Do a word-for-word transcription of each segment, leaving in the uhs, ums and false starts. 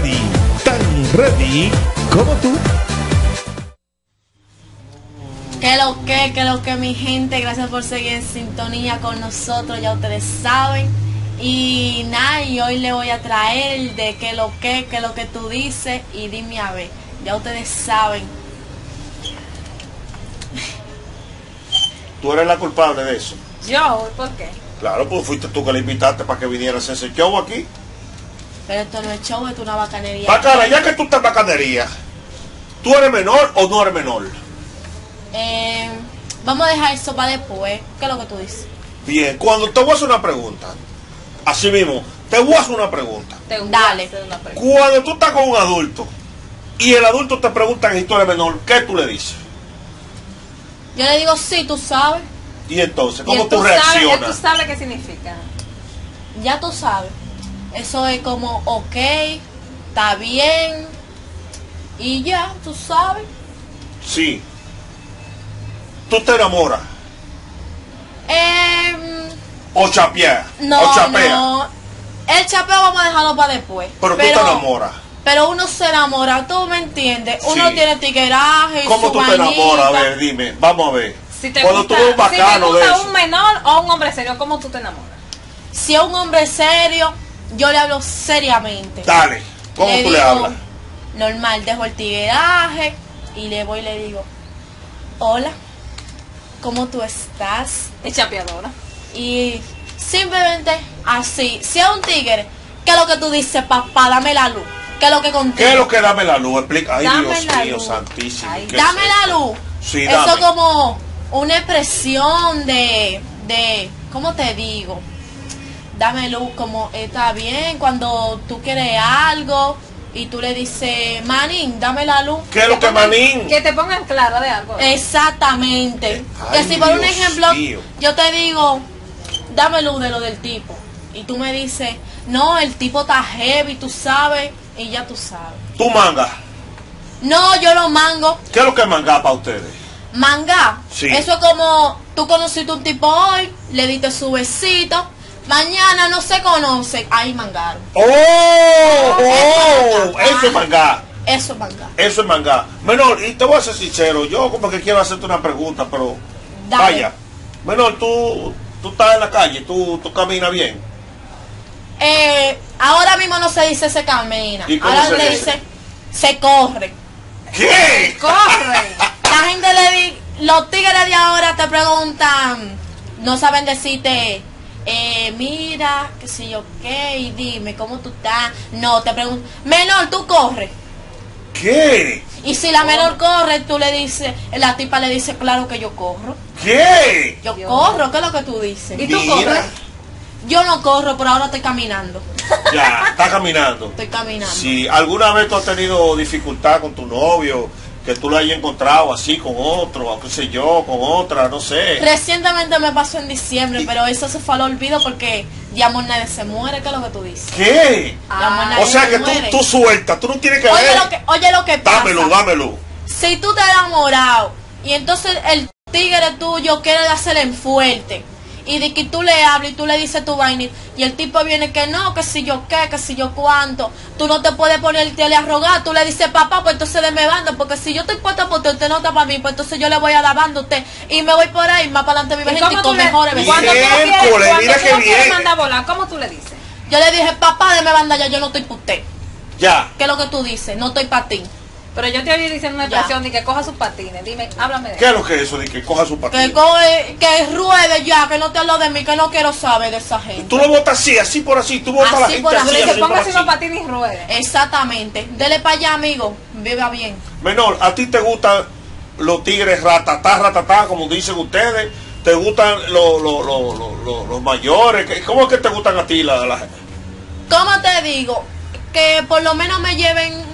ready, tan ready como tú. Que lo que, que lo que mi gente, gracias por seguir en sintonía con nosotros, ya ustedes saben. Y nada, y hoy le voy a traer de que lo que, que lo que tú dices y dime a ver, ya ustedes saben. ¿Tú eres la culpable de eso? Yo, ¿por qué? Claro, pues fuiste tú que le invitaste para que vinieras a ese show aquí. Pero esto no es show, esto es una bacanería. Bacana, ya que tú estás en bacanería, ¿tú eres menor o no eres menor? Eh, vamos a dejar eso para después. ¿Qué es lo que tú dices? Bien, cuando te voy a hacer una pregunta, así mismo, te voy a hacer una pregunta. Te voy Dale. a hacer una pregunta. Cuando tú estás con un adulto y el adulto te pregunta si tú eres menor, ¿qué tú le dices? Yo le digo, sí, tú sabes. Y entonces, Y ¿cómo él tú tú sabes, él reaccionas? tú sabes qué significa. Ya tú sabes. Eso es como, ok, está bien. Y ya, tú sabes. Sí. Tú te enamoras Eh, o chapeas no, o chapeas, no. El chapeo vamos a dejarlo para después. pero, tú te enamoras. Pero uno se enamora, tú me entiendes. Uno Sí. tiene tigueraje y ¿Cómo su tú te enamoras? A vainita. ver, dime, vamos a ver. Si te Cuando gusta, tú ves un si te bacano de gusta eso. un menor o un hombre serio, ¿cómo tú te enamoras? Si es un hombre serio, yo le hablo seriamente. Dale, ¿cómo Le tú le digo, hablas? Normal, dejo el tigueraje y le voy y le digo, hola, ¿cómo tú estás? Es chapeadora. Y simplemente así. Si es un tigre, ¿qué es lo que tú dices, papá? Dame la luz. ¿Qué es lo que contigo? ¿Qué es lo que dame la luz? Explica. Ay, Dame Dios la mío, luz. santísimo. Ay, ¿qué Dame es la esto? luz. Sí, Eso dame. como una expresión de, de, ¿cómo te digo? Dame luz, como está bien cuando tú quieres algo y tú le dices, manín, dame la luz. ¿Qué es lo que manín? Que te pongan clara de algo. Exactamente. Ay, que si por un Dios ejemplo, mío. yo te digo, dame luz de lo del tipo. Y tú me dices, no, el tipo está heavy, tú sabes, y ya tú sabes. Tú manga. No, yo lo mango. ¿Qué es lo que es manga para ustedes? Manga. Sí. Eso es como, tú conociste un tipo hoy, le diste su besito, mañana no se conocen, ahí mangaron. ¡Oh! ¡Oh! Eso es manga. Eso es manga. Eso es manga. Eso es manga. Menor, y te voy a ser sincero, yo como que quiero hacerte una pregunta, pero Dale. vaya. Menor, tú, tú estás en la calle, tú, tú caminas bien. Eh, ahora mismo no se dice se camina, ¿Y cómo ahora se le dice? dice se corre. ¿Qué? Corre. La gente le di, los tigres de ahora te preguntan, no saben decirte, eh, mira, qué sé yo qué, y dime cómo tú estás. No, te preguntan, menor, tú corres. ¿Qué? Y si la menor corre, tú le dices, la tipa le dice, claro que yo corro. ¿Qué? Yo Dios. corro, ¿qué es lo que tú dices? ¿Y tú Mira. corres? Yo no corro, pero ahora estoy caminando. Ya, está caminando. Estoy caminando. Si alguna vez tú has tenido dificultad con tu novio, que tú lo hayas encontrado así con otro, o qué sé yo, con otra, no sé. Recientemente me pasó en diciembre, Y- pero eso se fue al olvido porque de amor nadie se muere, ¿qué es lo que tú dices? ¿Qué? De amor Ah, nadie O sea se que tú, muere. tú sueltas, tú no tienes que Oye ver. lo que, oye lo que pasa. Dámelo, dámelo. Si tú te has enamorado y entonces el tigre tuyo quiere hacerle en fuerte y de que tú le hablas y tú le dices tu vaina y el tipo viene que no, que si yo qué, que si yo cuánto, tú no te puedes ponerte a rogar, tú le dices papá, pues entonces deme banda, porque si yo estoy puesta por usted, usted no está para mí, pues entonces yo le voy a dar banda a usted y me voy por ahí más para adelante mi ¿Y gente y cómo tú con le, mejores Bien. cuando tú vecinos. no quieres, Miércoles, cuando mira tú qué no quieres bien. mandar a volar, ¿cómo tú le dices? Yo le dije papá, deme banda ya, yo no estoy para usted. Ya. ¿Qué es lo que tú dices? No estoy para ti. Pero yo te oí diciendo una Ya. expresión de que coja sus patines. Dime, háblame de ¿Qué eso. es lo que es eso de que coja su Que, patín? coge, que ruede ya, que no te hablo de mí, que no quiero saber de esa gente. Tú lo botas así, así por así, tú botas a la Así gente por así, así. Que así se por ponga así. así unos patines y ruede. Exactamente. Dele para allá, amigo. Viva bien. Menor, ¿a ti te gustan los tigres ratatá, ratatá, como dicen ustedes? ¿Te gustan los, los, los, los, los- los mayores? ¿Qué- ¿Cómo es que te gustan a ti la, la- ¿Cómo te digo? Que por lo menos me lleven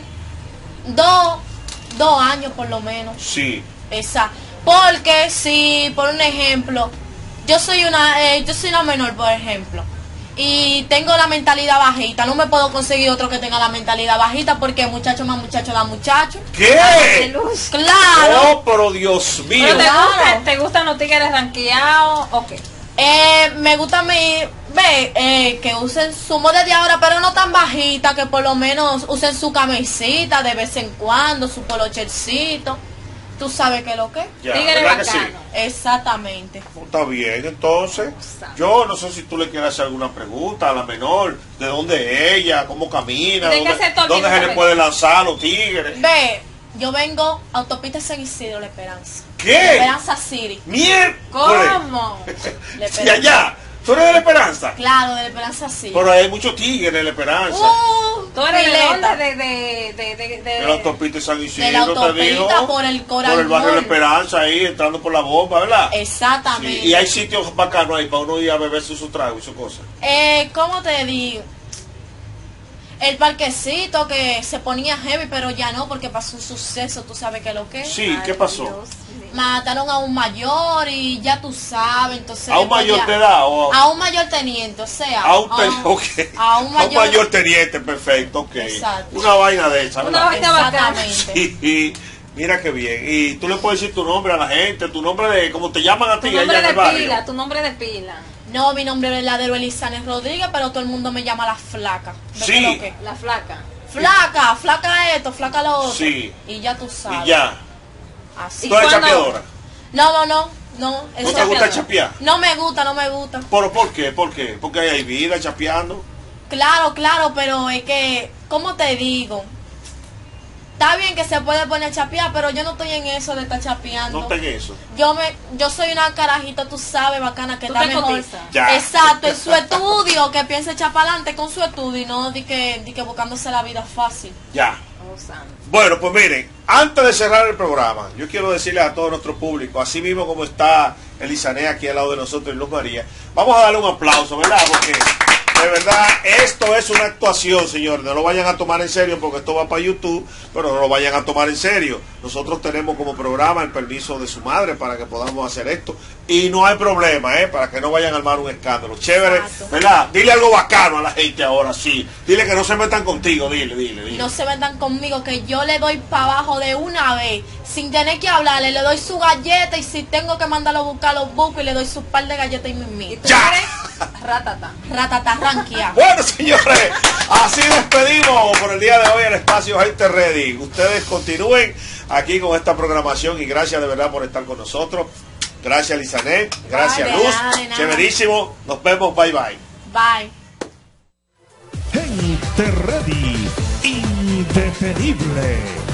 dos, dos años por lo menos. Sí. Esa. Porque si, por un ejemplo, yo soy una, eh, yo soy una menor, por ejemplo, y tengo la mentalidad bajita, no me puedo conseguir otro que tenga la mentalidad bajita porque muchacho más muchacho da muchacho. ¿Qué? Luz. Claro. Oh, pero Dios mío. ¿Pero te, Claro. gustan, te gustan los tigres ranqueados o qué? Eh, me gusta mi, Ve, eh, que usen su moda de ahora, pero no tan bajita, que por lo menos usen su camisita de vez en cuando, su polochercito. ¿Tú sabes qué es lo que? Ya, Tigre ¿verdad que sí? bacano. Exactamente. Está bien, entonces. Yo no sé si tú le quieres hacer alguna pregunta a la menor. ¿De dónde es ella? ¿Cómo camina? ¿De qué ¿Dónde, sector dónde viene se le esa puede lanzar a los tigres? Ve, yo vengo autopista San Isidro, La Esperanza. ¿Qué? La Esperanza City. ¡Miércoles! ¿Cómo? La Y Esperanza. allá, tú eres de la Esperanza. Claro, de La Esperanza City. Pero hay muchos tigres en la Esperanza. Uh, ¿Tú eres de pileta. dónde? De, de, de, de, de, En la autopista de San Isidro, De la autopista, te digo. por el Coral Por el barrio de la Mall. Esperanza, ahí, entrando por la bomba, ¿verdad? Exactamente. Sí, y hay sitios bacanos ahí para uno ir a beberse su trago y su cosa. Eh, ¿cómo te digo? El parquecito que se ponía heavy, pero ya no, porque pasó un suceso, tú sabes que lo que es. Sí, ¿qué pasó? Dios mío. Mataron a un mayor y ya tú sabes, entonces... ¿A un después mayor ya- de edad o A un mayor teniente, o sea... a un, ten- a un- ok. a un mayor... teniente, perfecto, ok. Exacto. Una vaina de esa, Una ¿verdad? vaina bacana. Exactamente. Sí, mira qué bien. Y tú le puedes decir tu nombre a la gente, tu nombre de, como te llaman a Tu ti nombre allá en de el barrio. pila, tu nombre de pila. No, mi nombre es verdadero Elisanes Rodríguez, pero todo el mundo me llama la flaca. ¿Ves Sí. qué lo que? La flaca. Flaca, flaca esto, flaca lo otro. Sí. Y ya tú sabes. Y ya. Así. Tú eres cuando- chapeadora. No, no, no, no. ¿No eso- te gusta chapear? No me gusta, no me gusta. ¿Pero por qué? ¿Por qué? Porque hay vida chapeando. Claro, claro, pero es que, ¿cómo te digo? Está bien que se puede poner a chapear, pero yo no estoy en eso de estar chapeando. No ten eso. Yo me, yo soy una carajita, tú sabes, bacana, que Tú está te mejor. cotizas. Ya. Exacto, en su estudio, que piense echar para adelante con su estudio y no di que, di que buscándose la vida fácil. Ya. Oh, santo. Bueno, pues miren, antes de cerrar el programa, yo quiero decirles a todo nuestro público, así mismo como está Elisané aquí al lado de nosotros y Luz María, vamos a darle un aplauso, ¿verdad? Porque de verdad esto es una actuación, señores. No lo vayan a tomar en serio porque esto va para YouTube, pero no lo vayan a tomar en serio. Nosotros tenemos como programa el permiso de su madre para que podamos hacer esto. Y no hay problema, ¿eh? Para que no vayan a armar un escándalo. Chévere, Exacto. ¿verdad? Dile algo bacano a la gente ahora, sí. Dile que no se metan contigo, dile, dile, dile. No se metan conmigo, que yo le doy para abajo de una vez, sin tener que hablarle, le doy su galleta y si tengo que mandarlo a buscar los busco y le doy su par de galletas y me ¿Y mito. tú Ya. eres? Ratata. Ratata ranquia. Bueno, señores, así despedimos por el día de hoy el espacio Gente Ready. Ustedes continúen aquí con esta programación y gracias de verdad por estar con nosotros. Gracias, Lizanet. Gracias, Ay, de Luz. nada, de nada. Chéverísimo. Nos vemos. Bye, bye. Bye. Gente Ready, indetenible.